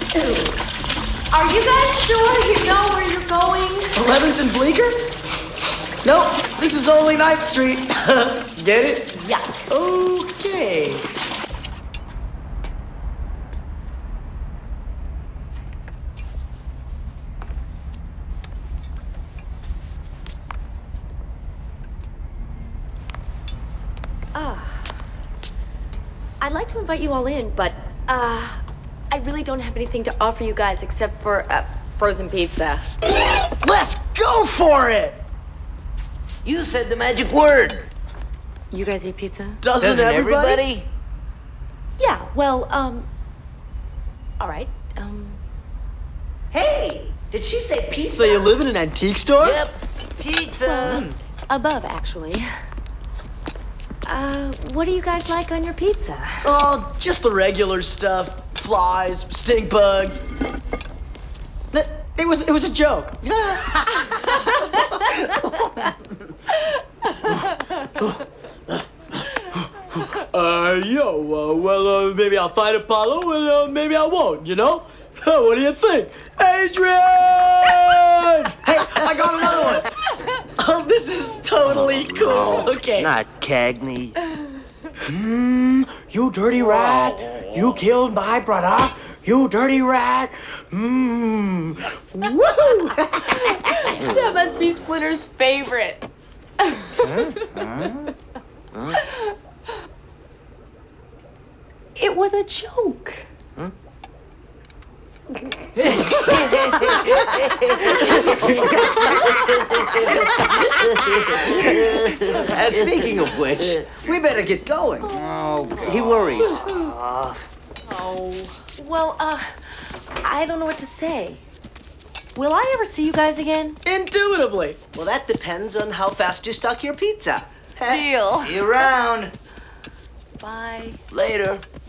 Are you guys sure you know where you're going? 11th and Bleecker? Nope, this is only 9th Street. Get it? Yuck. Okay. I'd like to invite you all in, but, I really don't have anything to offer you guys except for, frozen pizza. Let's go for it! You said the magic word. You guys eat pizza? Doesn't everybody? Yeah, well, all right, Hey, did she say pizza? So you live in an antique store? Yep, pizza. above, actually. What do you guys like on your pizza? Oh, just the regular stuff. Flies, stink bugs. It was a joke. Maybe I'll fight Apollo and maybe I won't, you know? What do you think? Adrian! Hey, I got another one. Oh, this is totally cool. Okay. Not Cagney. You dirty rat. You killed my brother. You dirty rat. Woo! That must be Splinter's favorite. It was a joke. And speaking of which, we better get going. Oh, God. He worries. Oh, well, I don't know what to say. Will I ever see you guys again? Intuitively. Well, that depends on how fast you stuck your pizza. Deal. See you around. Bye. Later.